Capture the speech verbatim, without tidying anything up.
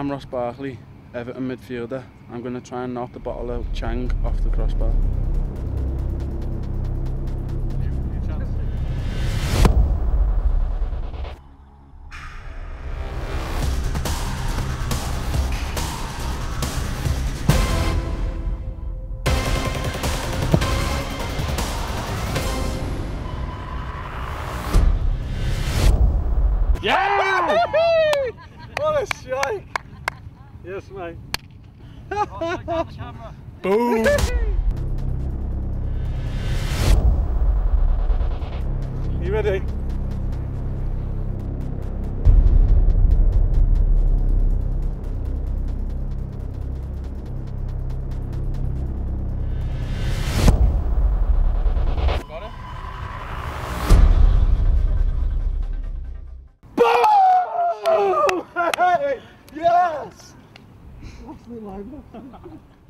I'm Ross Barkley, Everton midfielder. I'm going to try and knock the bottle of Chang off the crossbar. Yeah! What a strike! Yes, mate. Boom! You ready? Got it? Boom! Hey! Yes! What's the line?